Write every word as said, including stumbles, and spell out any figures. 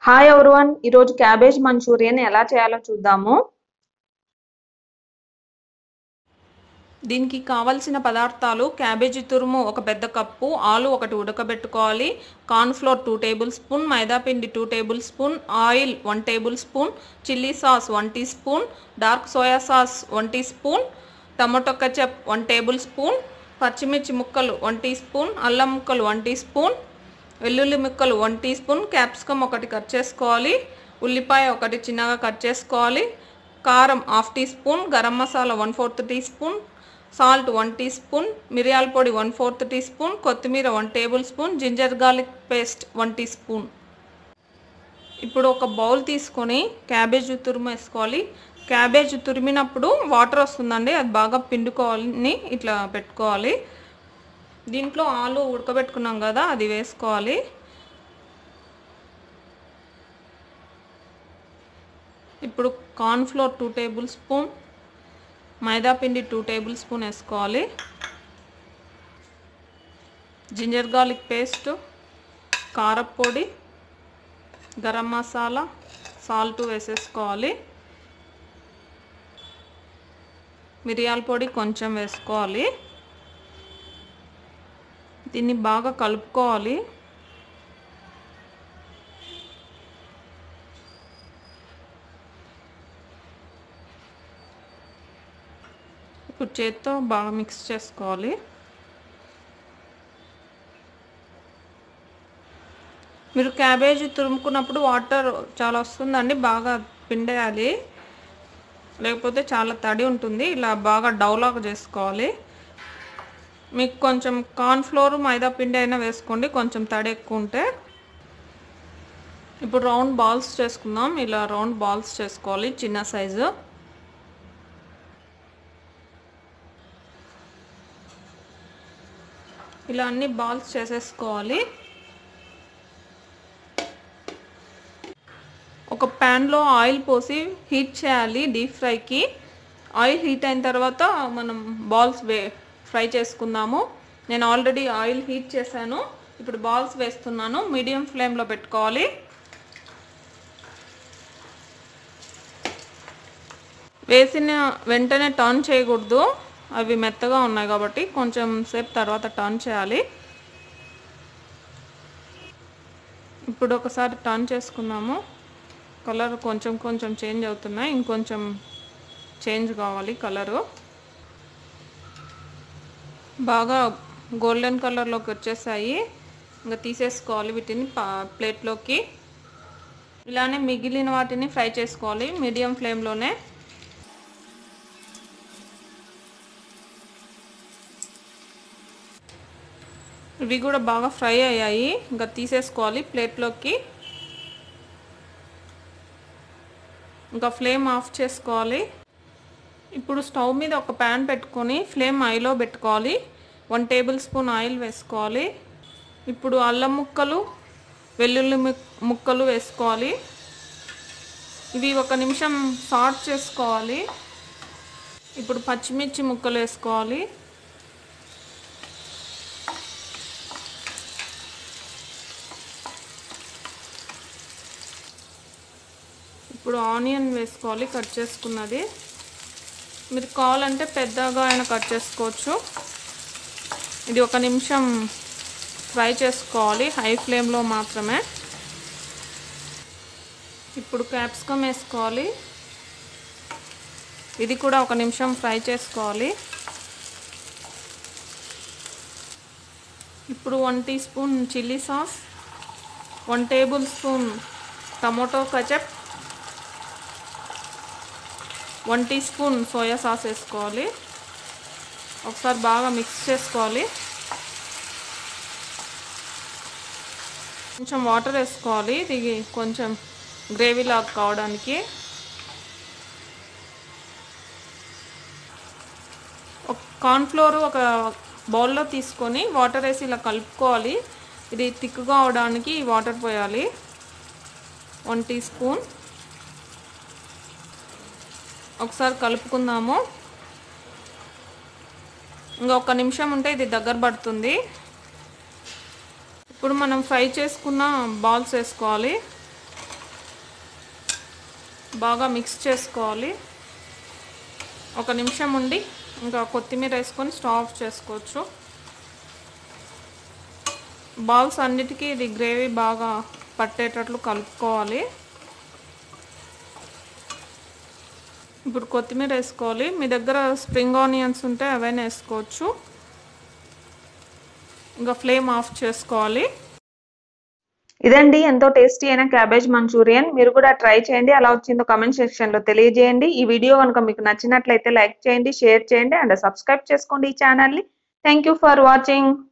Hi everyone, ఈరోజు cabbage manchurian ఎలా చేయాలో చూద్దాము. దీనికి కావాల్సిన పదార్థాలు క్యాబేజీ తురుము ఒక పెద్ద కప్పు, ఆలు ఒకటి ఉడకబెట్టుకోవాలి, కార్న్ఫ్లోర్ టూ టేబుల్ స్పూన్, మైదాపిండి two tablespoon, oil one tablespoon, chilli sauce one teaspoon, dark soya sauce one teaspoon, tomato ketchup one tablespoon, పచ్చిమిర్చి ముక్కలు వన్ టీ స్పూన్, అల్లం ముక్కలు one teaspoon, వెల్లుల్లి ముక్కలు one teaspoon, capsicum ఒకటి cut చేసుకోవాలి, ఉల్లిపాయ ఒకటి చిన్నగా కట్ చేసుకోవాలి, కారం half teaspoon, garam masala one fourth teaspoon, salt one teaspoon, మిరియాల పొడి వన్ ఫోర్త్ టీ స్పూన్, కొత్తిమీర one tablespoon, ginger garlic paste one teaspoon. ఇప్పుడు ఒక బౌల్ తీసుకొని క్యాబేజ్ తురుము వేసుకోవాలి. క్యాబేజ్ తురిమినప్పుడు వాటర్ వస్తుందండి, అది బాగా పిండుకోవాలని ఇట్లా పెట్టుకోవాలి. దీంట్లో ఆలు ఉడకబెట్టుకున్నాం కదా, అది వేసుకోవాలి. ఇప్పుడు కార్న్ఫ్లోర్ టూ టేబుల్ స్పూన్, మైదాపిండి టూ టేబుల్ స్పూన్ వేసుకోవాలి, జింజర్ గార్లిక్ పేస్ట్, కారపొడి, గరం మసాలా, సాల్ట్ వేసేసుకోవాలి, మిరియాల పొడి కొంచెం వేసుకోవాలి. దీన్ని బాగా కలుపుకోవాలి. ఇప్పుడు చేత్తో బాగా మిక్స్ చేసుకోవాలి. మీరు క్యాబేజీ తురుముకున్నప్పుడు వాటర్ చాలా వస్తుందండి, బాగా పిండేయాలి, లేకపోతే చాలా తడి ఉంటుంది. ఇలా బాగా డౌలాగా చేసుకోవాలి. మీకు కొంచెం కార్న్ఫ్లోర్ మైదా పిండి అయినా వేసుకోండి, కొంచెం తడి ఎక్కువ ఉంటే. ఇప్పుడు రౌండ్ బాల్స్ చేసుకుందాం. ఇలా రౌండ్ బాల్స్ చేసుకోవాలి, చిన్న సైజు. ఇలా అన్ని బాల్స్ చేసేసుకోవాలి. ఒక ప్యాన్లో ఆయిల్ పోసి హీట్ చేయాలి డీప్ ఫ్రైకి. ఆయిల్ హీట్ అయిన తర్వాత మనం బాల్స్ వే ఫ్రై చేసుకుందాము. నేను ఆల్రెడీ ఆయిల్ హీట్ చేశాను. ఇప్పుడు బాల్స్ వేస్తున్నాను. మీడియం ఫ్లేమ్లో పెట్టుకోవాలి. వేసిన వెంటనే టర్న్ చేయకూడదు, అవి మెత్తగా ఉన్నాయి కాబట్టి కొంచెం సేపు తర్వాత టర్న్ చేయాలి. ఇప్పుడు ఒకసారి టర్న్ చేసుకుందాము. కలర్ కొంచెం కొంచెం చేంజ్ అవుతున్నాయి, ఇంకొంచెం చేంజ్ కావాలి కలరు. బాగా గోల్డెన్ కలర్లోకి వచ్చేసాయి. ఇంకా తీసేసుకోవాలి వీటిని ప్లేట్లోకి. ఇలానే మిగిలిన వాటిని ఫ్రై చేసుకోవాలి మీడియం ఫ్లేమ్లోనే. ఇవి కూడా బాగా ఫ్రై అయ్యాయి, ఇంకా తీసేసుకోవాలి ప్లేట్లోకి. ఇంకా ఫ్లేమ్ ఆఫ్ చేసుకోవాలి. ఇప్పుడు స్టవ్ మీద ఒక ప్యాన్ పెట్టుకొని ఫ్లేమ్ హైలో పెట్టుకోవాలి. వన్ టేబుల్ స్పూన్ ఆయిల్ వేసుకోవాలి. ఇప్పుడు అల్లం ముక్కలు, వెల్లుల్లి ముక్కలు వేసుకోవాలి. ఇవి ఒక నిమిషం సాట్ చేసుకోవాలి. ఇప్పుడు పచ్చిమిర్చి ముక్కలు వేసుకోవాలి. ఇప్పుడు ఆనియన్ వేసుకోవాలి, కట్ చేసుకున్నది. మీరు కావాలంటే పెద్దగా అయినా కట్ చేసుకోవచ్చు. ఇది ఒక నిమిషం ఫ్రై చేసుకోవాలి, హై ఫ్లేమ్లో మాత్రమే. ఇప్పుడు క్యాప్సికమ్ వేసుకోవాలి. ఇది కూడా ఒక నిమిషం ఫ్రై చేసుకోవాలి. ఇప్పుడు one teaspoon chilli sauce, one tablespoon tomato ketchup, one teaspoon soya sauce వేసుకోవాలి. ఒకసారి బాగా మిక్స్ చేసుకోవాలి. కొంచెం వాటర్ వేసుకోవాలి, ఇది కొంచెం గ్రేవీ లాగా కావడానికి. ఒక కార్న్ఫ్లోర్ ఒక బౌల్లో తీసుకొని వాటర్ వేసి ఇలా కలుపుకోవాలి. ఇది థిక్గా అవడానికి వాటర్ పోయాలి. One teaspoon. ఒకసారి కలుపుకుందాము. ఇంకా ఒక నిమిషం ఉంటే ఇది దగ్గర పడుతుంది. ఇప్పుడు మనం ఫ్రై చేసుకున్న బాల్స్ వేసుకోవాలి. బాగా మిక్స్ చేసుకోవాలి. ఒక నిమిషం ఉండి ఇంకా కొత్తిమీర వేసుకొని స్టవ్ ఆఫ్ చేసుకోవచ్చు. బాల్స్ అన్నిటికీ ఇది గ్రేవీ బాగా పట్టేటట్లు కలుపుకోవాలి. ఇప్పుడు కొత్తిమీర వేసుకోవాలి. మీ దగ్గర స్ప్రింగ్ ఆనియన్స్ ఉంటే అవైనా వేసుకోవచ్చు. ఇంకా ఫ్లేమ్ ఆఫ్ చేసుకోవాలి. ఇదండి ఎంతో టేస్టీ అయిన క్యాబేజ్ మంచూరియన్. మీరు కూడా ట్రై చేయండి. ఎలా వచ్చిందో కామెంట్ సెక్షన్లో తెలియజేయండి. ఈ వీడియో కనుక మీకు నచ్చినట్లయితే లైక్ చేయండి, షేర్ చేయండి అండ్ సబ్స్క్రైబ్ చేసుకోండి ఈ ఛానల్ని. Thank you for watching.